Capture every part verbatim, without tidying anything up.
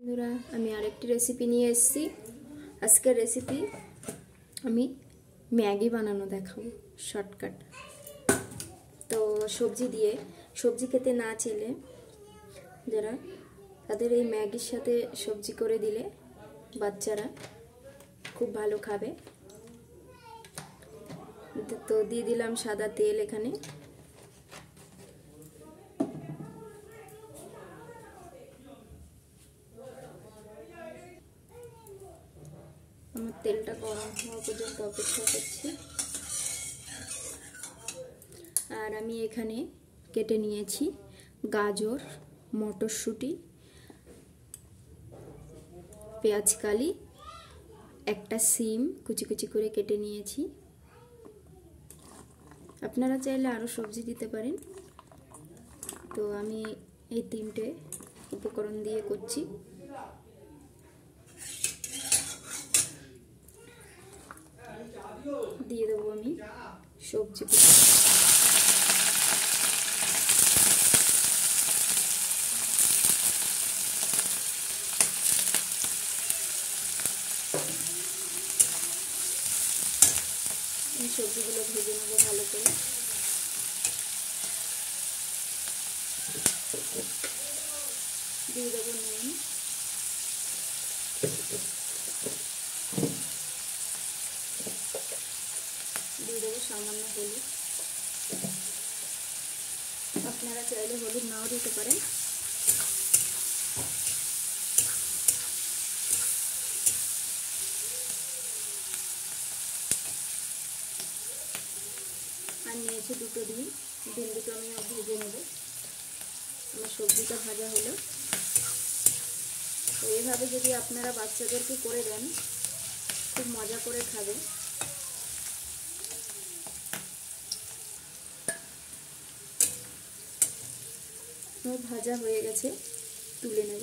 বন্ধুরা আমি আরেকটি রেসিপি নিয়ে এসেছি। আজকের রেসিপি আমি ম্যাগি বানানো দেখাবো, শর্টকাট। তো সবজি দিয়ে, সবজি খেতে না চাইলে যারা, তাদের এই ম্যাগির সাথে সবজি করে দিলে বাচ্চারা খুব ভালো খাবে। তো দিয়ে দিলাম সাদা তেল এখানে। আমার তেলটা গরম হওয়া পর্যন্ত অপেক্ষা করছি। আর আমি এখানে কেটে নিয়েছি গাজর, মটরশুঁটি, পেঁয়াজকালি, একটা সিম কুচি কুচি করে কেটে নিয়েছি। আপনারা চাইলে আরও সবজি দিতে পারেন। তো আমি এই তিনটে উপকরণ দিয়ে করছি। দিয়ে দেবো আমি সবজি। এই সবজিগুলো ভেজে নেবো ভালো করে। দিয়ে দেবো নুন, দিয়ে দেবো সামান্য হলুদ। আপনারা চাইলে হলুদ নাও দিতে পারেন। আর নিয়েছি দুটো ডিম। ডিম দুটো আমি ভেজে নেব। আমার সবজিটা ভাজা হলো। তো এইভাবে যদি আপনারা বাচ্চাদেরকে করে দেন, খুব মজা করে খাবে। আমার ভাজা হয়ে গেছে, তুলে নেব।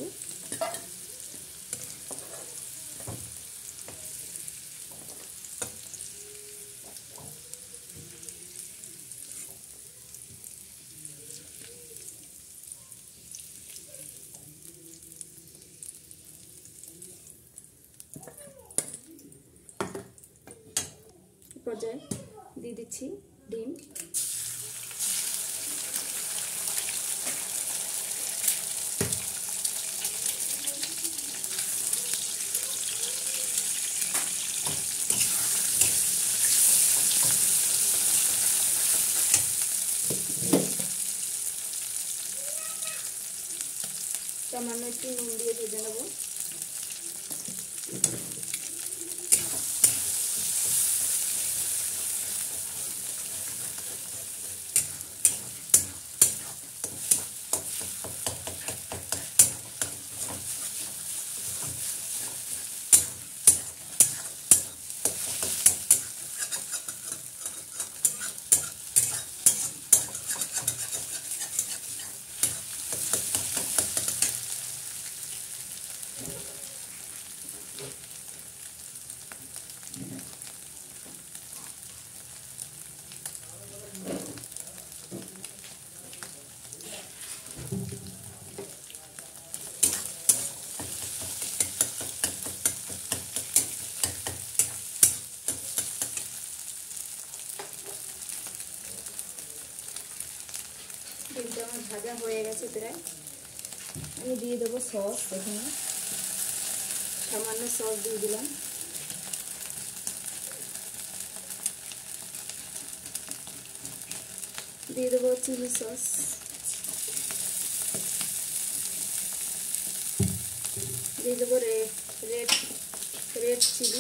পর্যায়ে দিয়ে দিচ্ছি ডিম। সামান্য একটু নুন দিয়ে ভেজে নেব। ডিমটা আমার ভাজা হয়ে গেছে প্রায়। আমি দিয়ে দেবো সস। এখানে সামান্য সস দিয়ে দিলাম। দিয়ে দেবো চিলি সস। দিয়ে দেবো রেড রেড রেড চিলি।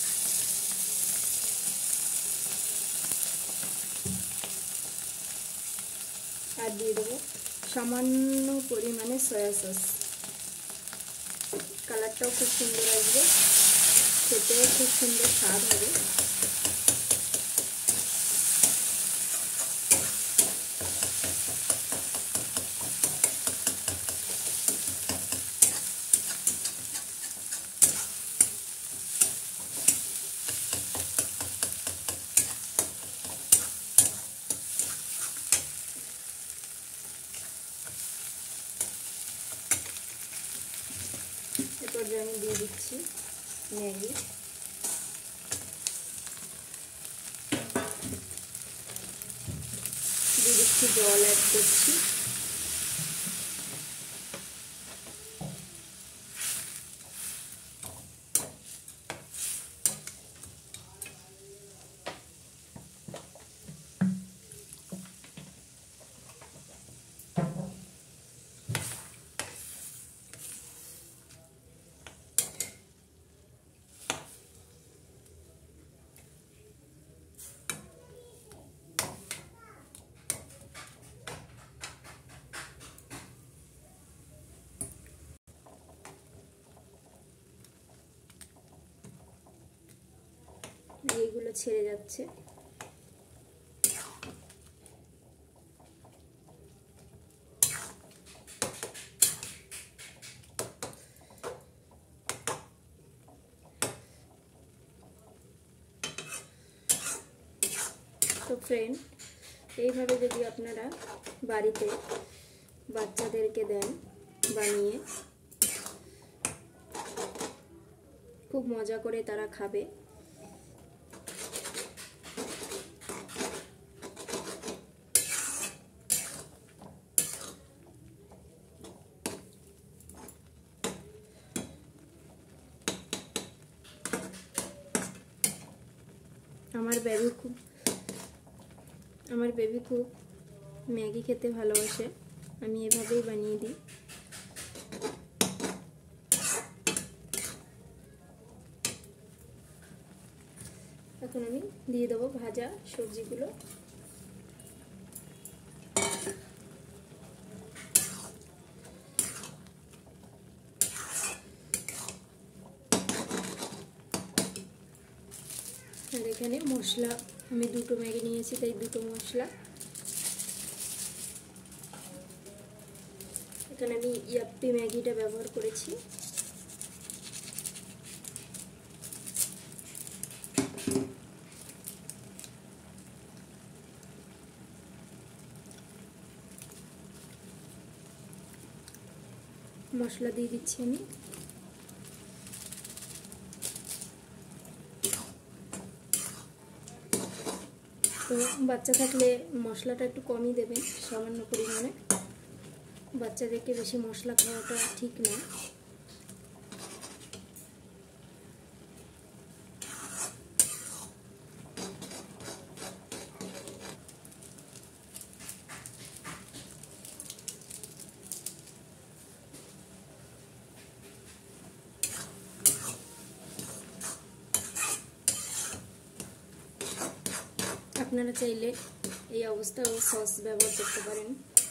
আর দিয়ে দেবো সামান্য পরিমাণে সয়া সস। কালারটাও খুব সুন্দর আসবে, খেতেও খুব সুন্দর স্বাদ হবে। এভাবে আমি দিয়ে দিচ্ছি ম্যাগি। দিয়ে দিচ্ছি জল অ্যাড করছি। এইগুলো ছেড়ে যাচ্ছে। তো ফ্রেন্ড, এইভাবে যদি আপনারা বাড়িতে বাচ্চাদেরকে দেন বানিয়ে, খুব মজা করে তারা খাবে। আমার বেবি খুব আমার বেবি খুব ম্যাগি খেতে ভালোবাসে, আমি এভাবেই বানিয়ে দিই। এখন আমি দিয়ে দেবো ভাজা সবজিগুলো। আর এখানে মশলা আমি দুটো ম্যাগি নিয়েছি, তাই দুটো মশলা। এখানে আমি ইয়াপ্পি ম্যাগিটা ব্যবহার করেছি। মশলা দিয়ে দিচ্ছি আমি। তো বাচ্চা থাকলে মশলাটা একটু কমই দেবেন, সামান্য পরিমাণে। বাচ্চাদেরকে বেশি মশলা খাওয়াটা ঠিক না। আপনারা চাইলে এই অবস্থায় সস ব্যবহার করতে পারেন।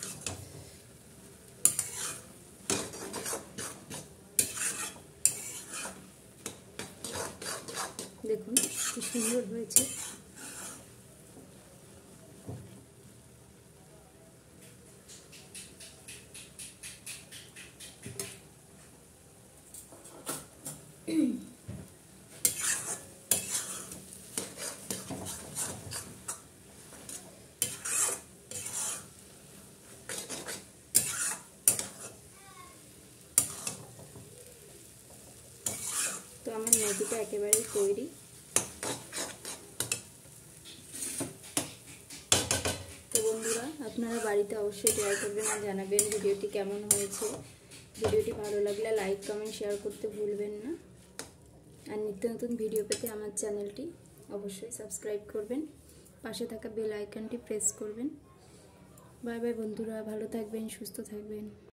দেখুন কি সুন্দর হয়েছে। তো আমার ম্যাগিটা একেবারেই তৈরি। তো বন্ধুরা, আপনারা বাড়িতে অবশ্যই ট্রাই করবেন আর জানাবেন ভিডিওটি কেমন হয়েছে। ভিডিওটি ভালো লাগলে লাইক কমেন্ট শেয়ার করতে ভুলবেন না। আর নিত্য নতুন ভিডিও পেতে আমার চ্যানেলটি অবশ্যই সাবস্ক্রাইব করবেন, পাশে থাকা বেল আইকনটি প্রেস করবেন। বাই বাই বন্ধুরা, ভালো থাকবেন, সুস্থ থাকবেন।